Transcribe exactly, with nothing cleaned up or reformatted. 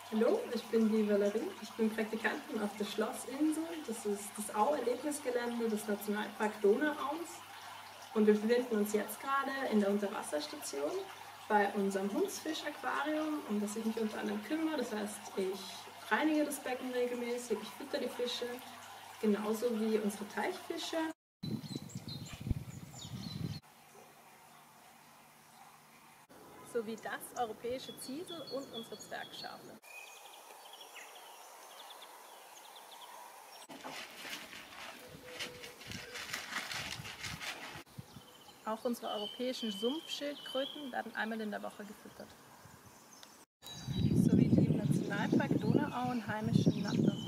Hallo, ich bin die Valerie. Ich bin Praktikantin auf der Schlossinsel. Das ist das Au-Erlebnisgelände des Nationalparks Donauaus. Und wir befinden uns jetzt gerade in der Unterwasserstation bei unserem Hunsfisch-Aquarium, um das ich mich unter anderem kümmere. Das heißt, ich reinige das Becken regelmäßig, ich fütter die Fische, genauso wie unsere Teichfische. Sowie das europäische Ziesel und unsere Zwergschafe. Auch unsere europäischen Sumpfschildkröten werden einmal in der Woche gefüttert. Sowie die im Nationalpark Donauauen heimischen Natter.